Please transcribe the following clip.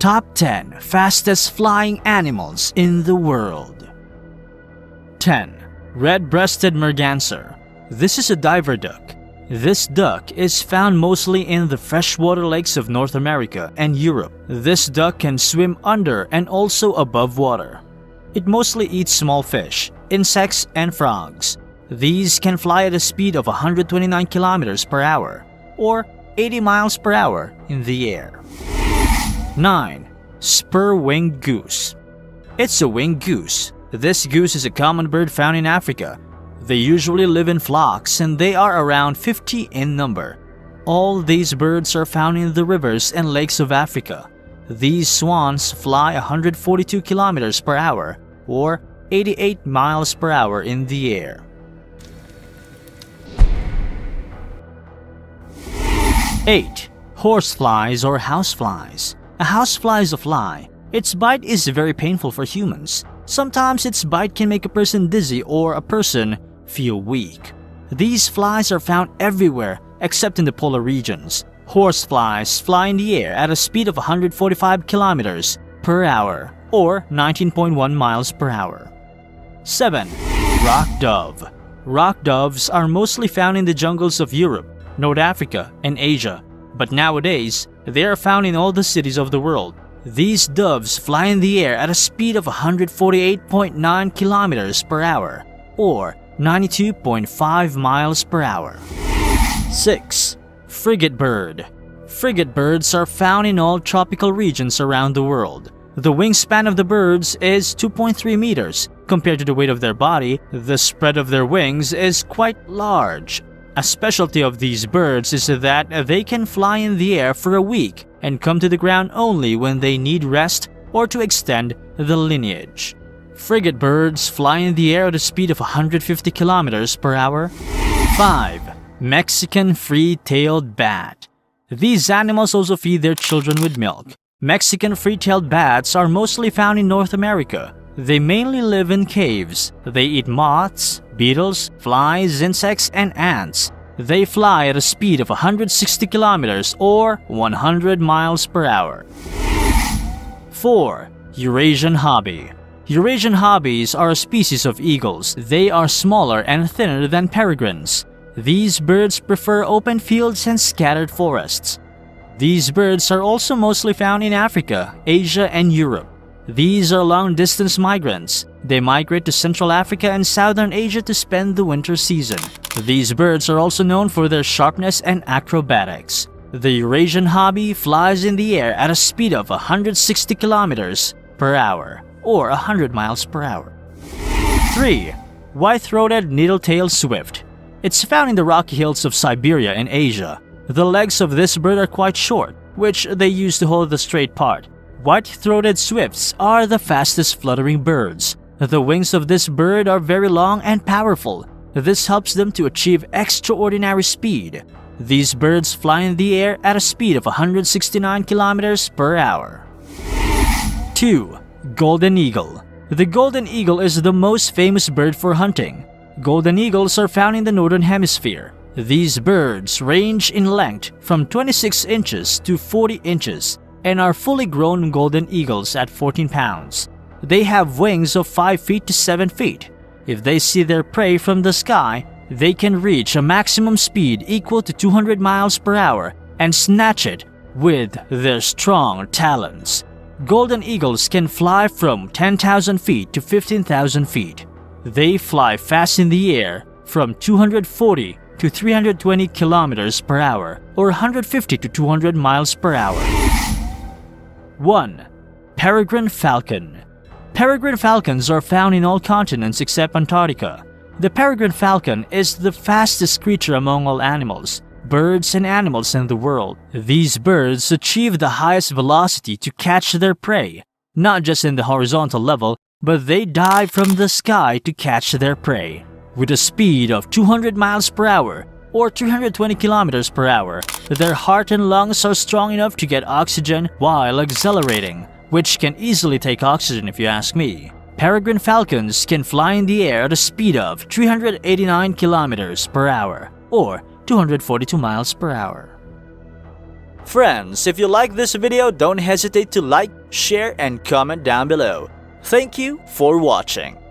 Top 10 Fastest Flying Animals in the World. 10. Red-breasted merganser. This is a diver duck. This duck is found mostly in the freshwater lakes of North America and Europe. This duck can swim under and also above water. It mostly eats small fish, insects, and frogs. These can fly at a speed of 129 kilometers per hour, or 80 miles per hour in the air. 9. Spur-winged goose. It's a winged goose. This goose is a common bird found in Africa. They usually live in flocks and they are around 50 in number. All these birds are found in the rivers and lakes of Africa. These swans fly 142 kilometers per hour, or 88 miles per hour in the air. 8. Horseflies or houseflies. A housefly is a fly. Its bite is very painful for humans. Sometimes its bite can make a person dizzy or a person feel weak. These flies are found everywhere except in the polar regions. Horseflies fly in the air at a speed of 145 kilometers per hour, or 19.1 miles per hour. 7. Rock dove. Rock doves are mostly found in the jungles of Europe, North Africa, and Asia, but nowadays they are found in all the cities of the world. These doves fly in the air at a speed of 148.9 kilometers per hour, or 92.5 miles per hour. 6. Frigate bird. Frigate birds are found in all tropical regions around the world. The wingspan of the birds is 2.3 meters. Compared to the weight of their body, the spread of their wings is quite large. A specialty of these birds is that they can fly in the air for a week and come to the ground only when they need rest or to extend the lineage. Frigate birds fly in the air at a speed of 150 kilometers per hour. 5. Mexican free-tailed bat. These animals also feed their children with milk. Mexican free-tailed bats are mostly found in North America. They mainly live in caves. They eat moths, beetles, flies, insects, and ants. They fly at a speed of 160 kilometers or 100 miles per hour. 4. Eurasian hobby. Eurasian hobbies are a species of eagles. They are smaller and thinner than peregrines. These birds prefer open fields and scattered forests. These birds are also mostly found in Africa, Asia, and Europe. These are long-distance migrants. They migrate to Central Africa and Southern Asia to spend the winter season. These birds are also known for their sharpness and acrobatics. The Eurasian hobby flies in the air at a speed of 160 kilometers per hour, or 100 miles per hour. 3. White-throated needle-tailed swift. It's found in the rocky hills of Siberia and Asia. The legs of this bird are quite short, which they use to hold the straight part. White-throated swifts are the fastest fluttering birds. The wings of this bird are very long and powerful. This helps them to achieve extraordinary speed. These birds fly in the air at a speed of 169 kilometers per hour. 2. Golden eagle. The golden eagle is the most famous bird for hunting. Golden eagles are found in the northern hemisphere. These birds range in length from 26 inches to 40 inches and are fully grown golden eagles at 14 pounds. They have wings of 5 feet to 7 feet. If they see their prey from the sky, they can reach a maximum speed equal to 200 miles per hour and snatch it with their strong talons. Golden eagles can fly from 10,000 feet to 15,000 feet. They fly fast in the air from 240 to 320 kilometers per hour or 150 to 200 miles per hour. 1. Peregrine falcon. Peregrine falcons are found in all continents except Antarctica. The peregrine falcon is the fastest creature among all animals, birds, and animals in the world. These birds achieve the highest velocity to catch their prey, not just in the horizontal level, but they dive from the sky to catch their prey. With a speed of 200 miles per hour or 320 kilometers per hour, their heart and lungs are strong enough to get oxygen while accelerating, which can easily take oxygen if you ask me. Peregrine falcons can fly in the air at a speed of 389 kilometers per hour or 242 miles per hour. Friends, if you like this video, don't hesitate to like, share, and comment down below. Thank you for watching.